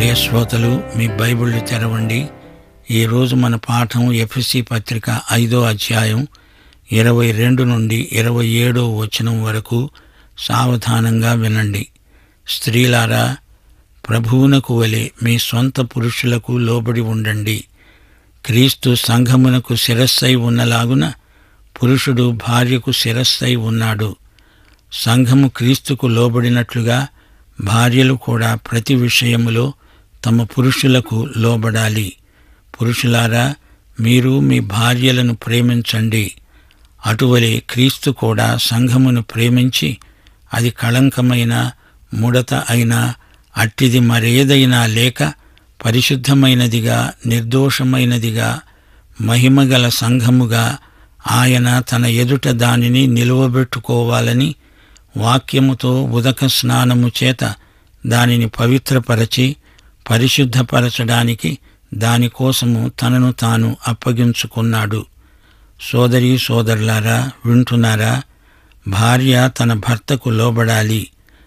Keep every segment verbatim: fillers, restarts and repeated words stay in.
ప్రియ శ్రోతలు, మీ బైబిళ్ళు తెరవండి. ఈరోజు మన పాఠం ఎఫెసీ పత్రిక ఐదో అధ్యాయం ఇరవై రెండు నుండి ఇరవై ఏడో వచనం వరకు. సావధానంగా వినండి. స్త్రీలారా, ప్రభువునకు వలె మీ సొంత పురుషులకు లోబడి ఉండండి. క్రీస్తు సంఘమునకు శిరస్సై ఉన్నలాగున పురుషుడు భార్యకు శిరస్సై ఉన్నాడు. సంఘము క్రీస్తుకు లోబడినట్లుగా భార్యలు కూడా ప్రతి విషయములో తమ పురుషులకు లోబడాలి. పురుషులారా, మీరు మీ భార్యలను ప్రేమించండి. అటువలే క్రీస్తు కూడా సంఘమును ప్రేమించి అది కళంకమైన ముడత అయినా అట్టిది మరేదైనా లేక పరిశుద్ధమైనదిగా నిర్దోషమైనదిగా మహిమగల సంఘముగా ఆయన తన ఎదుట దానిని నిలువబెట్టుకోవాలని వాక్యముతో ఉదక స్నానము చేత దానిని పవిత్రపరచి పరిశుద్ధపరచడానికి దానికోసము తనను తాను అప్పగించుకున్నాడు. సోదరీ సోదరులారా, వింటున్నారా? భార్య తన భర్తకు లోబడాలి.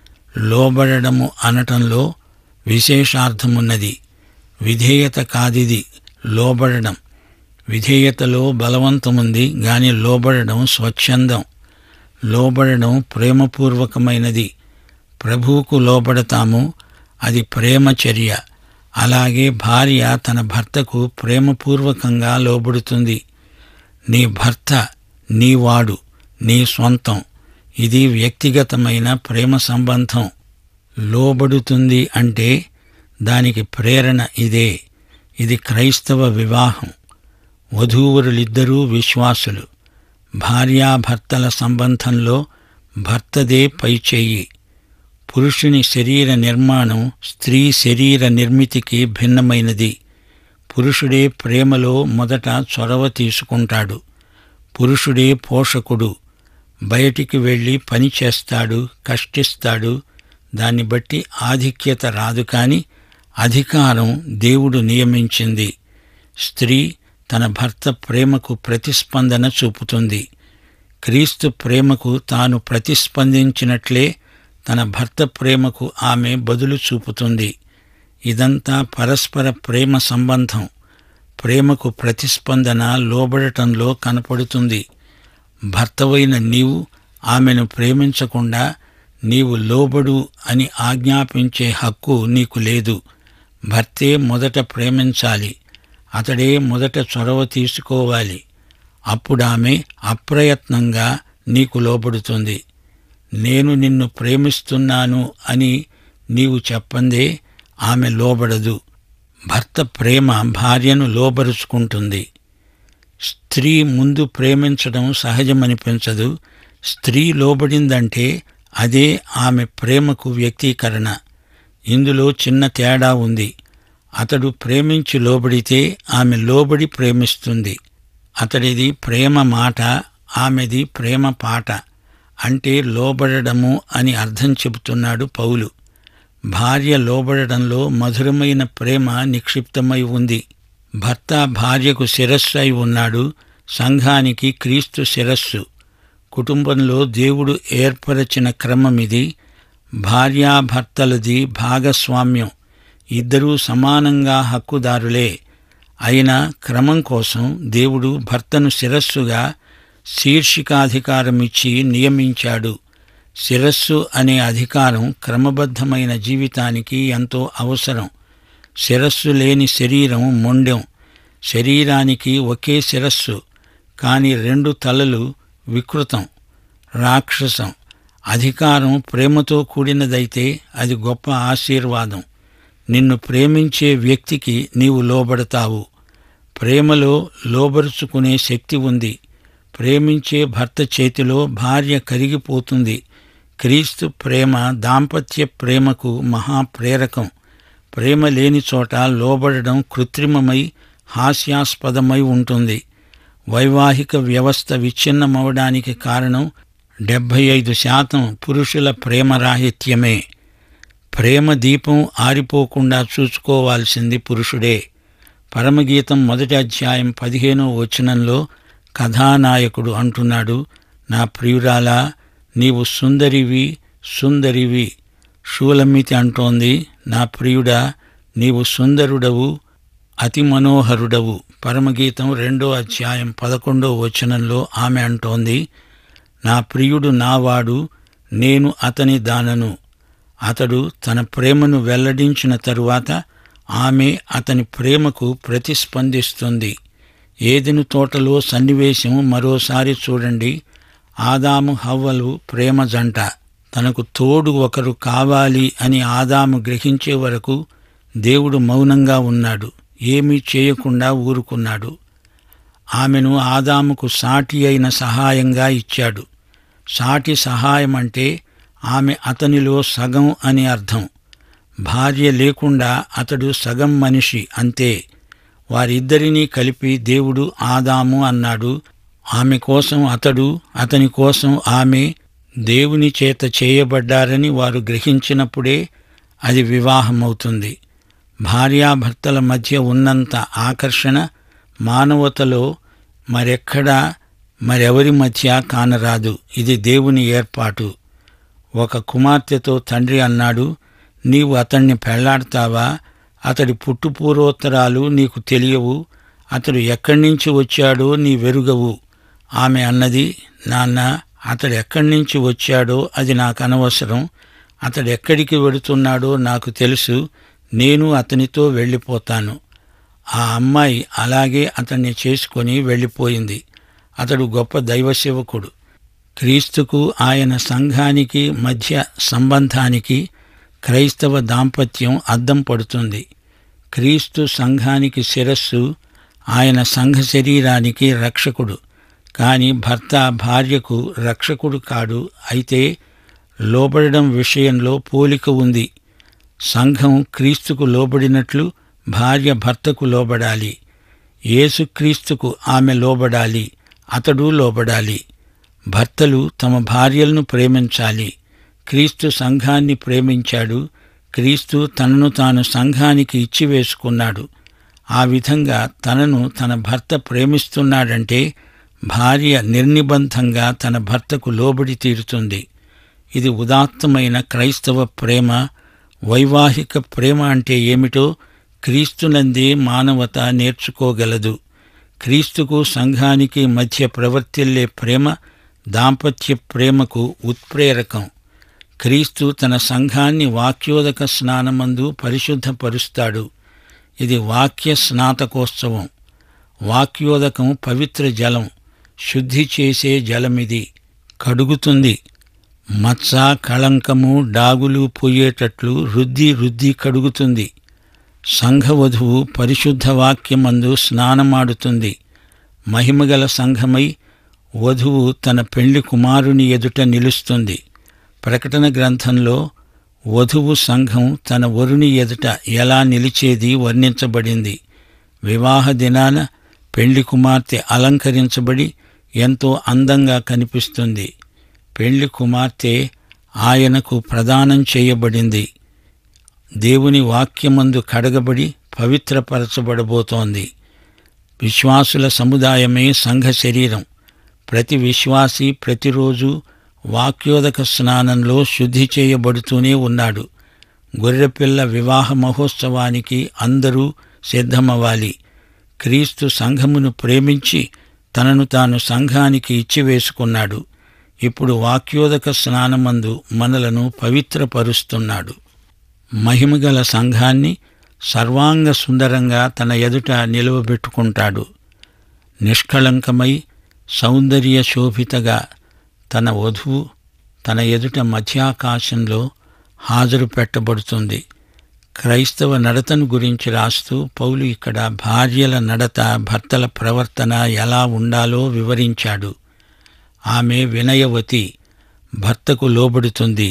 లోబడము అనటంలో విశేషార్థమున్నది. విధేయత కాదిది, లోబడడం. విధేయతలో బలవంతముంది గాని లోబడడం స్వచ్ఛందం. లోబడడం ప్రేమపూర్వకమైనది. ప్రభువుకు లోబడతాము, అది ప్రేమ చర్య. అలాగే భార్య తన భర్తకు ప్రేమపూర్వకంగా లోబడుతుంది. నీ భర్త నీవాడు, నీ సొంతం. ఇది వ్యక్తిగతమైన ప్రేమ సంబంధం. లోబడుతుంది అంటే దానికి ప్రేరణ ఇదే. ఇది క్రైస్తవ వివాహం. వధూవరులిద్దరూ విశ్వాసులు. భార్యాభర్తల సంబంధంలో భర్తదే పైచేయి. పురుషుని శరీర నిర్మాణం స్త్రీ శరీర నిర్మితికి భిన్నమైనది. పురుషుడే ప్రేమలో మొదట చొరవ తీసుకుంటాడు. పురుషుడే పోషకుడు. బయటికి వెళ్ళి పని చేస్తాడు, కష్టిస్తాడు. దాన్ని బట్టి ఆధిక్యత రాదు, కాని అధికారం దేవుడు నియమించింది. స్త్రీ తన భర్త ప్రేమకు ప్రతిస్పందన చూపుతుంది. క్రీస్తు ప్రేమకు తాను ప్రతిస్పందించినట్లే తన భర్త ప్రేమకు ఆమె బదులు చూపుతుంది. ఇదంతా పరస్పర ప్రేమ సంబంధం. ప్రేమకు ప్రతిస్పందన లోబడటంలో కనపడుతుంది. భర్తవైన నీవు ఆమెను ప్రేమించకుండా నీవు లోబడు అని ఆజ్ఞాపించే హక్కు నీకు లేదు. భర్తే మొదట ప్రేమించాలి. అతడే మొదట చొరవ తీసుకోవాలి. అప్పుడామె అప్రయత్నంగా నీకు లోబడుతుంది. నేను నిన్ను ప్రేమిస్తున్నాను అని నీవు చెప్పందే ఆమె లోబడదు. భర్త ప్రేమ భార్యను లోబరుచుకుంటుంది. స్త్రీ ముందు ప్రేమించడం సహజమనిపించదు. స్త్రీ లోబడిందంటే అదే ఆమె ప్రేమకు వ్యక్తీకరణ. ఇందులో చిన్న తేడా ఉంది. అతడు ప్రేమించి లోబడితే ఆమె లోబడి ప్రేమిస్తుంది. అతడిది ప్రేమ మాట, ఆమెది ప్రేమ పాట. అంటే లోబడము అని అర్థం చెబుతున్నాడు పౌలు. భార్య లోబడడంలో మధురమైన ప్రేమ నిక్షిప్తమై ఉంది. భర్త భార్యకు శిరస్సు అయి ఉన్నాడు. సంఘానికి క్రీస్తు శిరస్సు. కుటుంబంలో దేవుడు ఏర్పరచిన క్రమమిది. భార్యాభర్తలది భాగస్వామ్యం. ఇద్దరూ సమానంగా హక్కుదారులే. అయినా క్రమం కోసం దేవుడు భర్తను శిరస్సుగా శీర్షికాధికారమిచ్చి నియమించాడు. శిరస్సు అనే అధికారం క్రమబద్ధమైన జీవితానికి ఎంతో అవసరం. శిరస్సు లేని శరీరం మొండెం. శరీరానికి ఒకే శిరస్సు, కాని రెండు తలలు వికృతం, రాక్షసం. అధికారం ప్రేమతో కూడినదైతే అది గొప్ప ఆశీర్వాదం. నిన్ను ప్రేమించే వ్యక్తికి నీవు లోబడతావు. ప్రేమలో లోబరుచుకునే శక్తి ఉంది. ప్రేమించే భర్త చేతిలో భార్య కరిగిపోతుంది. క్రీస్తు ప్రేమ దాంపత్య ప్రేమకు మహాప్రేరకం. ప్రేమ లేని చోట లోబడడం కృత్రిమమై హాస్యాస్పదమై ఉంటుంది. వైవాహిక వ్యవస్థ విచ్ఛిన్నమవడానికి కారణం డెబ్భై ఐదు శాతం పురుషుల ప్రేమరాహిత్యమే. ప్రేమ దీపం ఆరిపోకుండా చూసుకోవాల్సింది పురుషుడే. పరమగీతం మొదటి అధ్యాయం పదిహేనో వచనంలో కథానాయకుడు అంటున్నాడు, నా ప్రియురాలా, నీవు సుందరివి సుందరివి. షూలమ్మితి అంటోంది, నా ప్రియుడా, నీవు సుందరుడవు, అతి మనోహరుడవు. పరమగీతం రెండో అధ్యాయం పదకొండో వచనంలో ఆమె అంటోంది, నా ప్రియుడు నావాడు, నేను అతని దానను. అతడు తన ప్రేమను వెల్లడించిన తరువాత ఆమె అతని ప్రేమకు ప్రతిస్పందిస్తుంది. ఏదెను తోటలో సన్నివేశం మరోసారి చూడండి. ఆదాము హవ్వలు ప్రేమ జంట. తనకు తోడు ఒకరు కావాలి అని ఆదాము గ్రహించే వరకు దేవుడు మౌనంగా ఉన్నాడు, ఏమీ చేయకుండా ఊరుకున్నాడు. ఆమెను ఆదాముకు సాటి అయిన సహాయంగా ఇచ్చాడు. సాటి సహాయం అంటే ఆమె అతనిలో సగం అని అర్థం. భార్య లేకుండా అతడు సగం మనిషి అంతే. వారిద్దరినీ కలిపి దేవుడు ఆదాము అన్నాడు. ఆమె కోసం అతడు, అతని కోసం ఆమె దేవుని చేత చేయబడ్డారని వారు గ్రహించినప్పుడే అది వివాహమవుతుంది. భార్యాభర్తల మధ్య ఉన్నంత ఆకర్షణ మానవతలో మరెక్కడా మరెవరి మధ్య కానరాదు. ఇది దేవుని ఏర్పాటు. ఒక కుమార్తెతో తండ్రి అన్నాడు, నీవు అతణ్ణి పెళ్లాడతావా? అతడి పుట్టుపూర్వోత్తరాలు నీకు తెలియవు, అతడు ఎక్కడి నుంచి వచ్చాడో నీ వెరుగవు. ఆమె అన్నది, నాన్న, అతడు ఎక్కడి నుంచి వచ్చాడో అది నాకు అనవసరం. అతడెక్కడికి వెడుతున్నాడో నాకు తెలుసు. నేను అతనితో వెళ్ళిపోతాను. ఆ అమ్మాయి అలాగే అతన్ని చేసుకొని వెళ్ళిపోయింది. అతడు గొప్ప దైవసేవకుడు. క్రీస్తుకు ఆయన సంఘానికి మధ్య సంబంధానికి క్రైస్తవ దాంపత్యం అద్దం పడుతుంది. క్రీస్తు సంఘానికి శిరస్సు, ఆయన సంఘ శరీరానికి రక్షకుడు. కాని భర్త భార్యకు రక్షకుడు కాడు. అయితే లోబడడం విషయంలో పోలిక ఉంది. సంఘం క్రీస్తుకు లోబడినట్లు భార్య భర్తకు లోబడాలి. యేసుక్రీస్తుకు ఆమె లోబడాలి, అతడు లోబడాలి. భర్తలు తమ భార్యలను ప్రేమించాలి. క్రీస్తు సంఘాన్ని ప్రేమించాడు. క్రీస్తు తనను తాను సంఘానికి ఇచ్చివేసుకున్నాడు. ఆ విధంగా తనను తన భర్త ప్రేమిస్తున్నాడంటే భార్య నిర్నిబంధంగా తన భర్తకు లోబడి తీరుతుంది. ఇది ఉదాత్తమైన క్రైస్తవ ప్రేమ. వైవాహిక ప్రేమ అంటే ఏమిటో క్రీస్తునందే మానవత నేర్చుకోగలదు. క్రీస్తుకు సంఘానికి మధ్య ప్రవర్తిల్లే ప్రేమ దాంపత్య ప్రేమకు ఉత్ప్రేరకం. క్రీస్తు తన సంఘాన్ని వాక్యోదక స్నానమందు పరిశుద్ధపరుస్తాడు. ఇది వాక్య స్నాతకోత్సవం. వాక్యోదకం పవిత్ర జలం, శుద్ధి చేసే జలమిది. కడుగుతుంది. మచ్చ, కళంకము, డాగులు పోయేటట్లు రుద్ది రుద్ది కడుగుతుంది. సంఘవధువు పరిశుద్ధ వాక్యమందు స్నానమాడుతుంది. మహిమగల సంఘమై వధువు తన పెళ్లి కుమారుని ఎదుట నిలుస్తుంది. ప్రకటన గ్రంథంలో వధువు సంఘం తన వరుని ఎదుట ఎలా నిలిచేది వర్ణించబడింది. వివాహ దినాన పెళ్లి కుమార్తె అలంకరించబడి ఎంతో అందంగా కనిపిస్తుంది. పెళ్లి కుమార్తె ఆయనకు ప్రదానం చేయబడింది. దేవుని వాక్యమందు కడగబడి పవిత్రపరచబడబోతోంది. విశ్వాసుల సముదాయమే సంఘ శరీరం. ప్రతి విశ్వాసి ప్రతిరోజు వాక్యోదక స్నానంలో శుద్ధి చేయబడుతూనే ఉన్నాడు. గొర్రెపిల్ల వివాహ మహోత్సవానికి అందరూ సిద్ధమవ్వాలి. క్రీస్తు సంఘమును ప్రేమించి తనను తాను సంఘానికి ఇచ్చివేసుకున్నాడు. ఇప్పుడు వాక్యోదక స్నానమందు మనలను పవిత్రపరుస్తున్నాడు. మహిమగల సంఘాన్ని సర్వాంగ సుందరంగా తన ఎదుట నిలువబెట్టుకుంటాడు. నిష్కళంకమై సౌందర్య శోభితగా తన వధువు తన ఎదుట మధ్యాకాశంలో హాజరు పెట్టబడుతుంది. క్రైస్తవ నడతను గురించి రాస్తూ పౌలు ఇక్కడ భార్యల నడత, భర్తల ప్రవర్తన ఎలా ఉండాలో వివరించాడు. ఆమె వినయవతి, భర్తకు లోబడుతుంది.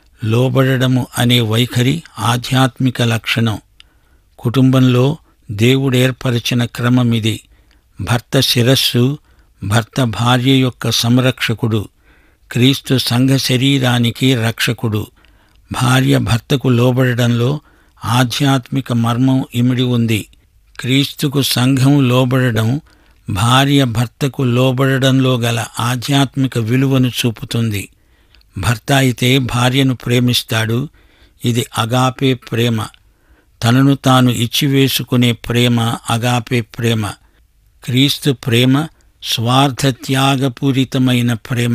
లోబడము అనే వైఖరి ఆధ్యాత్మిక లక్షణం. కుటుంబంలో దేవుడేర్పరిచిన క్రమమిది. భర్త శిరస్సు, భర్త భార్య యొక్క సంరక్షకుడు. క్రీస్తు సంఘ శరీరానికి రక్షకుడు. భార్య భర్తకు లోబడడంలో ఆధ్యాత్మిక మర్మం ఇమిడి ఉంది. క్రీస్తుకు సంఘం లోబడడం భార్య భర్తకు లోబడడంలో గల ఆధ్యాత్మిక విలువను చూపుతుంది. భర్త అయితే భార్యను ప్రేమిస్తాడు. ఇది అగాపే ప్రేమ. తనను తాను ఇచ్చివేసుకునే ప్రేమ అగాపే ప్రేమ. క్రీస్తు ప్రేమ స్వార్థత్యాగపూరితమైన ప్రేమ.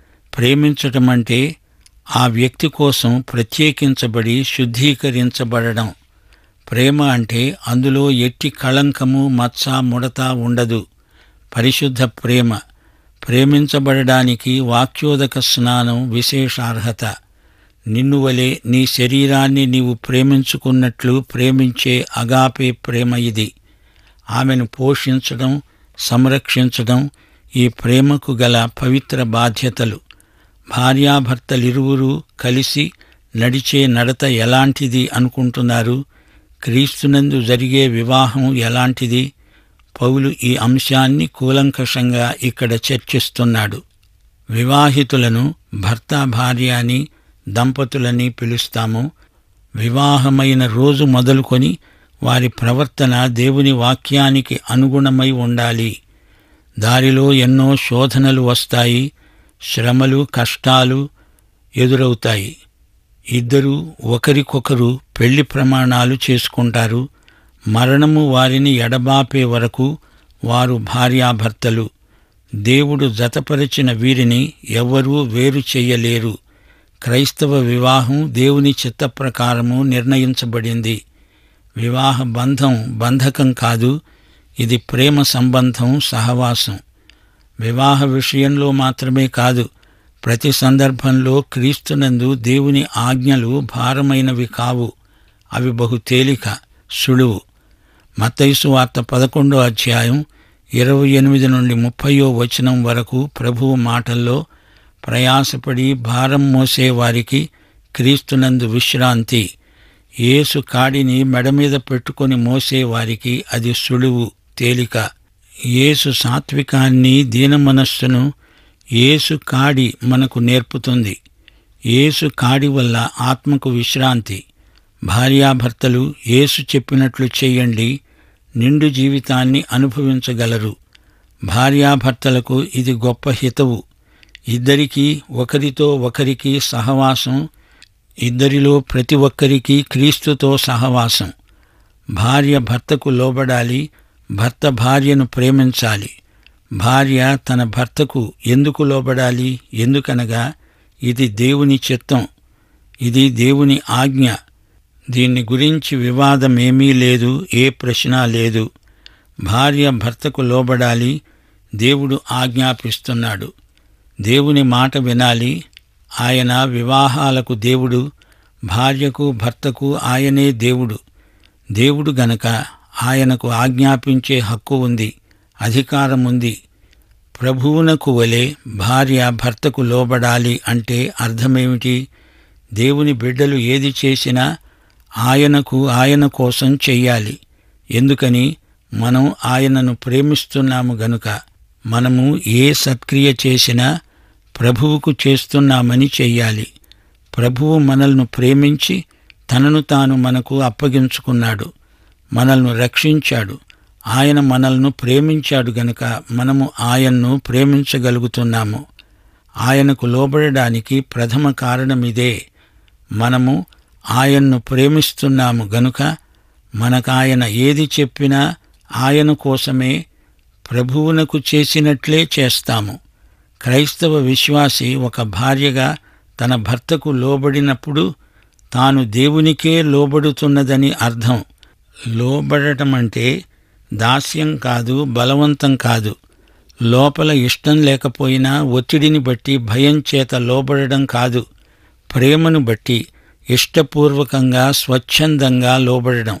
ప్రేమించటమంటే ఆ వ్యక్తి కోసం ప్రత్యేకించబడి శుద్ధీకరించబడడం. ప్రేమ అంటే అందులో ఎట్టి కళంకము, మచ్చ, ముడత ఉండదు. పరిశుద్ధ ప్రేమ. ప్రేమించబడడానికి వాక్యోదక స్నానం విశేషార్హత. నిన్ను వలె నీ శరీరాన్ని నీవు ప్రేమించుకున్నట్లు ప్రేమించే అగాపే ప్రేమ ఇది. ఆమెను పోషించడం, సంరక్షించడం ఈ ప్రేమకు గల పవిత్ర బాధ్యతలు. భార్యాభర్తలిరువురూ కలిసి నడిచే నడత ఎలాంటిది అనుకుంటున్నారు? క్రీస్తునందు జరిగే వివాహం ఎలాంటిది? పౌలు ఈ అంశాన్ని కూలంకషంగా ఇక్కడ చర్చిస్తున్నాడు. వివాహితులను భర్త, భార్య అని, దంపతులని పిలుస్తాము. వివాహమైన రోజు మొదలుకొని వారి ప్రవర్తన దేవుని వాక్యానికి అనుగుణమై ఉండాలి. దారిలో ఎన్నో శోధనలు వస్తాయి, శ్రమలు, కష్టాలు ఎదురవుతాయి. ఇద్దరూ ఒకరికొకరు పెళ్లి ప్రమాణాలు చేసుకుంటారు. మరణము వారిని ఎడబాపే వరకు వారు భార్యాభర్తలు. దేవుడు జతపరిచిన వీరిని ఎవ్వరూ వేరు చెయ్యలేరు. క్రైస్తవ వివాహం దేవుని చిత్త ప్రకారము నిర్ణయించబడింది. వివాహ బంధం బంధకం కాదు, ఇది ప్రేమ సంబంధం, సహవాసం. వివాహ విషయంలో మాత్రమే కాదు, ప్రతి సందర్భంలో క్రీస్తునందు దేవుని ఆజ్ఞలు భారమైనవి కావు. అవి బహు తేలిక, సులువు. మత్తయి సువార్త పదకొండో అధ్యాయం ఇరవై ఎనిమిది నుండి ముప్పయో వచనం వరకు ప్రభువు మాటల్లో ప్రయాసపడి భారం మోసే వారికి క్రీస్తునందు విశ్రాంతి. యేసు కాడిని మెడమీద పెట్టుకొని మోసేవారికి అది సులువు, తేలిక. యేసు సాత్వికాన్ని, దీనమనస్సును యేసు కాడి మనకు నేర్పుతుంది. యేసు కాడి వల్ల ఆత్మకు విశ్రాంతి. భార్యాభర్తలు యేసు చెప్పినట్లు చెయ్యండి, నిండు జీవితాన్ని అనుభవించగలరు. భార్యాభర్తలకు ఇది గొప్ప హితవు. ఇద్దరికీ ఒకరితో ఒకరికి సహవాసం, ఇద్దరిలో ప్రతి ఒక్కరికి క్రీస్తుతో సహవాసం. భార్య భర్తకు లోబడాలి, భర్త భార్యను ప్రేమించాలి. భార్య తన భర్తకు ఎందుకు లోబడాలి? ఎందుకనగా ఇది దేవుని చిత్తం, ఇది దేవుని ఆజ్ఞ. దీన్ని గురించి వివాదమేమీ లేదు, ఏ ప్రశ్న లేదు. భార్య భర్తకు లోబడాలి, దేవుడు ఆజ్ఞాపిస్తున్నాడు. దేవుని మాట వినాలి. ఆయన వివాహాలకు దేవుడు, భార్యకు భర్తకు ఆయనే దేవుడు. దేవుడు గనక ఆయనకు ఆజ్ఞాపించే హక్కు ఉంది, అధికారం ఉంది. ప్రభువునకు వలె భార్య భర్తకు లోబడాలి అంటే అర్థమేమిటి? దేవుని బిడ్డలు ఏది చేసినా ఆయనకు, ఆయన కోసం చెయ్యాలి. ఎందుకని? మనం ఆయనను ప్రేమిస్తున్నాము గనుక. మనము ఏ సత్క్రియ చేసినా ప్రభువుకు చేస్తున్నామని చెయ్యాలి. ప్రభువు మనల్ని ప్రేమించి తనను తాను మనకు అప్పగించుకున్నాడు, మనల్ని రక్షించాడు. ఆయన మనల్ని ప్రేమించాడు గనుక మనము ఆయన్ను ప్రేమించగలుగుతున్నాము. ఆయనకు లోబడడానికి ప్రథమ కారణమిదే. మనము ఆయన్ను ప్రేమిస్తున్నాము గనుక మనకాయన ఏది చెప్పినా ఆయన కోసమే, ప్రభువునకు చేసినట్లే చేస్తాము. క్రైస్తవ విశ్వాసి ఒక భార్యగా తన భర్తకు లోబడినప్పుడు తాను దేవునికే లోబడుతున్నదని అర్థం. లోబడటమంటే దాస్యం కాదు, బలవంతం కాదు. లోపల ఇష్టం లేకపోయినా ఒత్తిడిని బట్టి, భయం చేత లోబడడం కాదు. ప్రేమను బట్టి ఇష్టపూర్వకంగా, స్వచ్ఛందంగా లోబడడం.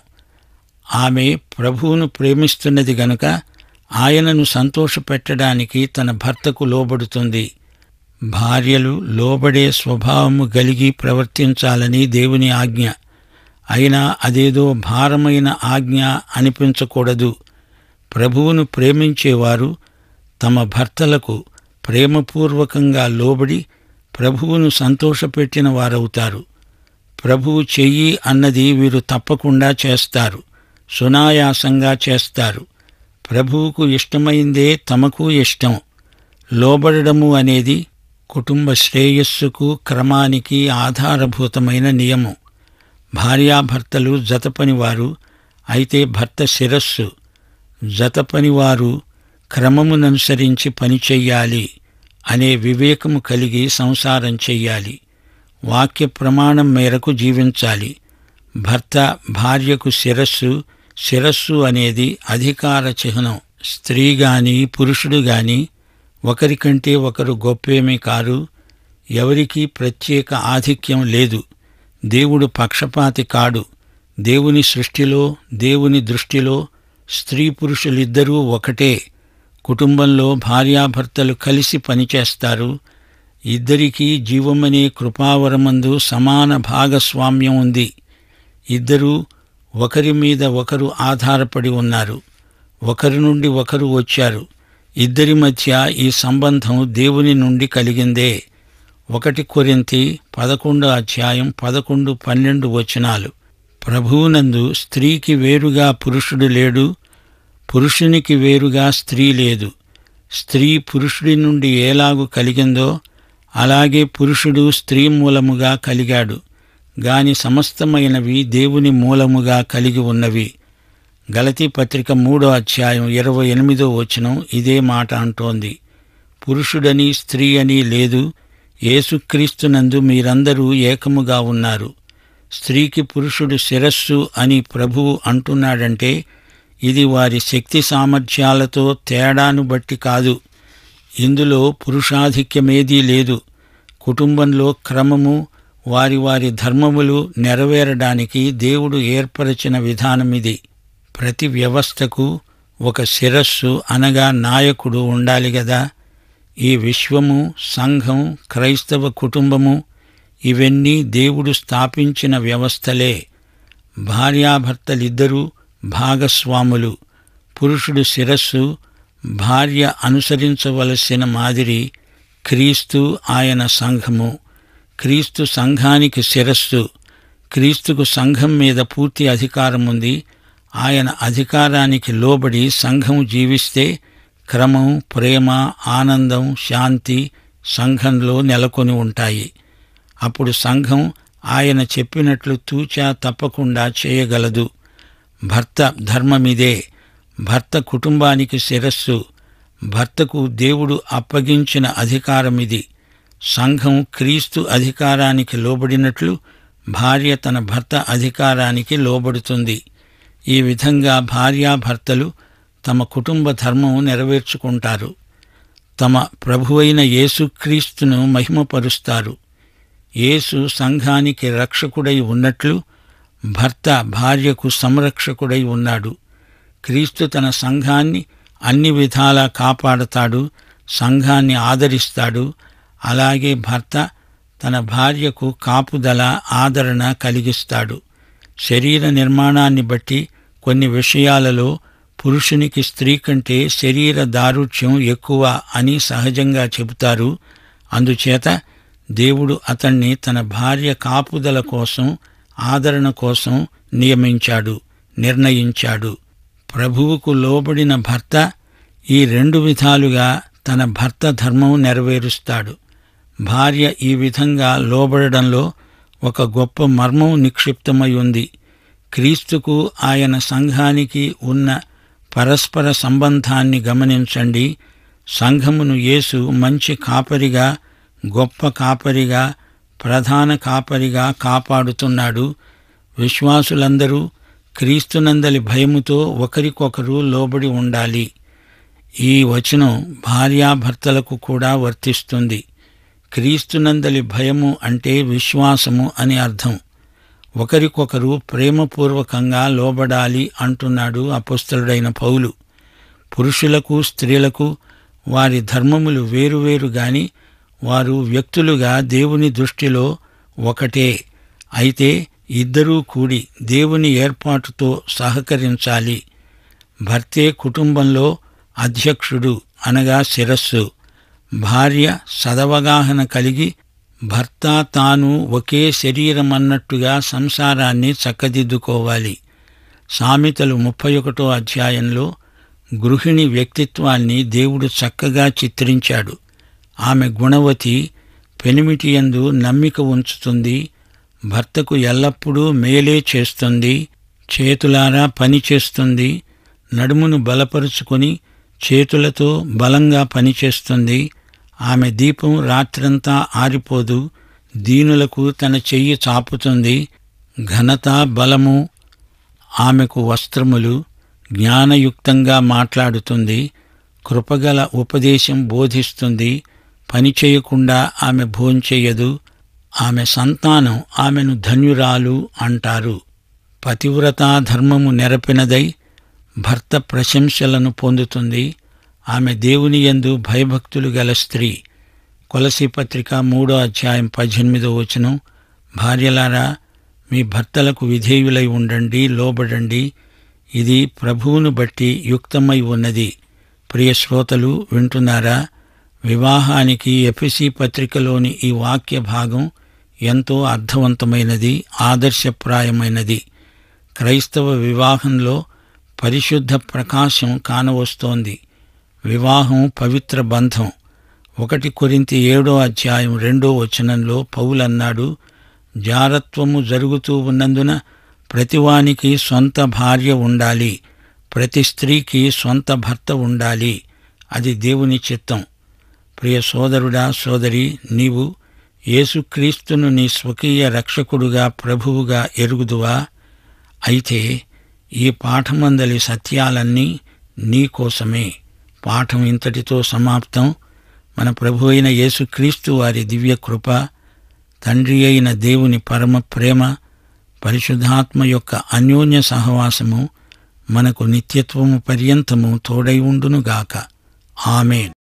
ఆమె ప్రభువును ప్రేమిస్తున్నది గనుక ఆయనను సంతోషపెట్టడానికి తన భర్తకు లోబడుతుంది. భార్యలు లోబడే స్వభావము కలిగి ప్రవర్తించాలని దేవుని ఆజ్ఞ. అయినా అదేదో భారమైన ఆజ్ఞ అనిపించకూడదు. ప్రభువును ప్రేమించేవారు తమ భర్తలకు ప్రేమపూర్వకంగా లోబడి ప్రభువును సంతోషపెట్టిన వారవుతారు. ప్రభువు చెయ్యి అన్నది వీరు తప్పకుండా చేస్తారు, సునాయాసంగా చేస్తారు. ప్రభువుకు ఇష్టమైందే తమకు ఇష్టం. లోబడము అనేది కుటుంబ శ్రేయస్సుకు, క్రమానికి ఆధారభూతమైన నియమం. భార్యాభర్తలు జతపనివారు, అయితే భర్త శిరస్సు. జతపనివారు క్రమముననుసరించి పనిచెయ్యాలి అనే వివేకము కలిగి సంసారం చెయ్యాలి. వాక్య ప్రమాణం మేరకు జీవించాలి. భర్త భార్యకు శిరస్సు. శిరస్సు అనేది అధికార చిహ్నం. స్త్రీ గాని పురుషుడు గాని ఒకరికంటే ఒకరు గొప్పేమీ కారు. ఎవరికీ ప్రత్యేక ఆధిక్యం లేదు. దేవుడు పక్షపాతి కాడు. దేవుని సృష్టిలో, దేవుని దృష్టిలో స్త్రీ పురుషులిద్దరూ ఒకటే. కుటుంబంలో భార్యాభర్తలు కలిసి పనిచేస్తారు. ఇద్దరికీ జీవమనే కృపావరమందు సమాన భాగస్వామ్యం ఉంది. ఇద్దరూ ఒకరి మీద ఒకరు ఆధారపడి ఉన్నారు. ఒకరి నుండి ఒకరు వచ్చారు. ఇద్దరి మధ్య ఈ సంబంధం దేవుని నుండి కలిగిందే. ఒకటి కొరింథీ పదకొండో అధ్యాయం పదకొండు పన్నెండు వచనాలు. ప్రభువునందు స్త్రీకి వేరుగా పురుషుడు లేడు, పురుషునికి వేరుగా స్త్రీ లేదు. స్త్రీ పురుషుడి నుండి ఏలాగు కలిగిందో అలాగే పురుషుడు స్త్రీ మూలముగా కలిగాడు. గాని సమస్తమైనవి దేవుని మూలముగా కలిగి ఉన్నవి. గలతీ పత్రిక మూడో అధ్యాయం ఇరవై ఎనిమిదో వచనం ఇదే మాట అంటోంది. పురుషుడని స్త్రీ అని లేదు, యేసుక్రీస్తునందు మీరందరూ ఏకముగా ఉన్నారు. స్త్రీకి పురుషుడు శిరస్సు అని ప్రభువు అంటున్నాడంటే ఇది వారి శక్తి సామర్థ్యాలతో తేడాను బట్టి కాదు. ఇందులో పురుషాధిక్యమేదీ లేదు. కుటుంబంలో క్రమము, వారి వారి ధర్మములు నెరవేరడానికి దేవుడు ఏర్పరచిన విధానమిది. ప్రతి వ్యవస్థకు ఒక శిరస్సు అనగా నాయకుడు ఉండాలి గదా. ఈ విశ్వము, సంఘం, క్రైస్తవ కుటుంబము ఇవన్నీ దేవుడు స్థాపించిన వ్యవస్థలే. భార్యాభర్తలిద్దరూ భాగస్వాములు. పురుషుడు శిరస్సు. భార్య అనుసరించవలసిన మాదిరి క్రీస్తు, ఆయన సంఘము. క్రీస్తు సంఘానికి శిరస్సు. క్రీస్తుకు సంఘం మీద పూర్తి అధికారముంది. ఆయన అధికారానికి లోబడి సంఘం జీవిస్తే క్రమం, ప్రేమ, ఆనందం, శాంతి సంఘంలో నెలకొని ఉంటాయి. అప్పుడు సంఘం ఆయన చెప్పినట్లు తూచా తప్పకుండా చేయగలదు. భర్త ధర్మమిదే. భర్త కుటుంబానికి శిరస్సు. భర్తకు దేవుడు అప్పగించిన అధికారమిది. సంఘం క్రీస్తు అధికారానికి లోబడినట్లు భార్య తన భర్త అధికారానికి లోబడుతుంది. ఈ విధంగా భార్యాభర్తలు తమ కుటుంబ ధర్మం నెరవేర్చుకుంటారు. తమ ప్రభువైన యేసుక్రీస్తును మహిమపరుస్తారు. యేసు సంఘానికి రక్షకుడై ఉన్నట్లు భర్త భార్యకు సంరక్షకుడై ఉన్నాడు. క్రీస్తు తన సంఘాన్ని అన్ని విధాలా కాపాడతాడు, సంఘాన్ని ఆదరిస్తాడు. అలాగే భర్త తన భార్యకు కాపుదల, ఆదరణ కలిగిస్తాడు. శరీర నిర్మాణాన్ని బట్టి కొన్ని విషయాలలో పురుషునికి స్త్రీ కంటే శరీర దారుఢ్యం ఎక్కువ అని సహజంగా చెబుతారు. అందుచేత దేవుడు అతణ్ణి తన భార్య కాపుదల కోసం, ఆదరణ కోసం నియమించాడు, నిర్ణయించాడు. ప్రభువుకు లోబడిన భర్త ఈ రెండు విధాలుగా తన భర్త ధర్మం నెరవేరుస్తాడు. భార్య ఈ విధంగా లోబడడంలో ఒక గొప్ప మర్మం నిక్షిప్తమై ఉంది. క్రీస్తుకు ఆయన సంఘానికి ఉన్న పరస్పర సంబంధాన్ని గమనించండి. సంఘమును యేసు మంచి కాపరిగా, గొప్ప కాపరిగా, ప్రధాన కాపరిగా కాపాడుతున్నాడు. విశ్వాసులందరూ క్రీస్తునందలి భయముతో ఒకరికొకరు లోబడి ఉండాలి. ఈ వచనం భార్యాభర్తలకు కూడా వర్తిస్తుంది. క్రీస్తునందలి భయము అంటే విశ్వాసము అని అర్థం. ఒకరికొకరు ప్రేమపూర్వకంగా లోబడాలి అంటున్నాడు అపొస్తలుడైన పౌలు. పురుషులకు స్త్రీలకు వారి ధర్మములు వేరువేరు గాని వారు వ్యక్తులుగా దేవుని దృష్టిలో ఒకటే. అయితే ఇద్దరూ కూడి దేవుని ఏర్పాటుతో సహకరించాలి. భర్తే కుటుంబంలో అధ్యక్షుడు అనగా శిరస్సు. భార్య సదవగాహన కలిగి భర్త తాను ఒకే శరీరమన్నట్టుగా సంసారాన్ని చక్కదిద్దుకోవాలి. సామెతలు ముప్పై ఒకటో అధ్యాయంలో గృహిణి వ్యక్తిత్వాన్ని దేవుడు చక్కగా చిత్రించాడు. ఆమె గుణవతి, పెనిమిటియందు నమ్మిక ఉంచుతుంది, భర్తకు ఎల్లప్పుడూ మేలే చేస్తుంది, చేతులారా పని చేస్తుంది, నడుమును బలపరుచుకొని చేతులతో బలంగా పనిచేస్తుంది. ఆమె దీపం రాత్రంతా ఆరిపోదు, దీనులకు తన చెయ్యి చాపుతుంది. ఘనత, బలము ఆమెకు వస్త్రములు, జ్ఞానయుక్తంగా మాట్లాడుతుంది, కృపగల ఉపదేశం బోధిస్తుంది. పని చేయకుండా ఆమె భోంచెయ్యదు. ఆమె సంతానం ఆమెను ధన్యురాలు అంటారు. పతివ్రతా ధర్మము నెరపినదై భర్త ప్రశంసలను పొందుతుంది. ఆమె దేవుని యందు భయభక్తులు గల స్త్రీ. కొలసీ పత్రిక మూడో అధ్యాయం పద్దెనిమిదో వచనం. భార్యలారా, మీ భర్తలకు విధేయులై ఉండండి, లోబడండి. ఇది ప్రభువును బట్టి యుక్తమై ఉన్నది. ప్రియ శ్రోతలు వింటున్నారా? వివాహానికి ఎఫెసీ పత్రికలోని ఈ వాక్య భాగం ఎంతో అర్థవంతమైనది, ఆదర్శప్రాయమైనది. క్రైస్తవ వివాహంలో పరిశుద్ధ ప్రకాశం కానవస్తోంది. వివాహం పవిత్ర బంధం. ఒకటి కొరింథీ ఏడో అధ్యాయం రెండో వచనంలో పౌలన్నాడు, జారత్వము జరుగుతూ ఉన్నందున ప్రతివానికి సొంత భార్య ఉండాలి, ప్రతి స్త్రీకి సొంత భర్త ఉండాలి. అది దేవుని చిత్తం. ప్రియ సోదరుడా, సోదరి, నీవు యేసుక్రీస్తును నీ స్వకీయ రక్షకుడుగా, ప్రభువుగా ఎరుగుదువా? అయితే ఈ పాఠమందలి సత్యాలన్నీ నీ కోసమే. పాఠం ఇంతటితో సమాప్తం. మన ప్రభు అయిన యేసుక్రీస్తు వారి దివ్యకృప, తండ్రి అయిన దేవుని పరమ ప్రేమ, పరిశుద్ధాత్మ యొక్క అన్యోన్య సహవాసము మనకు నిత్యత్వము పర్యంతము తోడై ఉండునుగాక. ఆమేన్.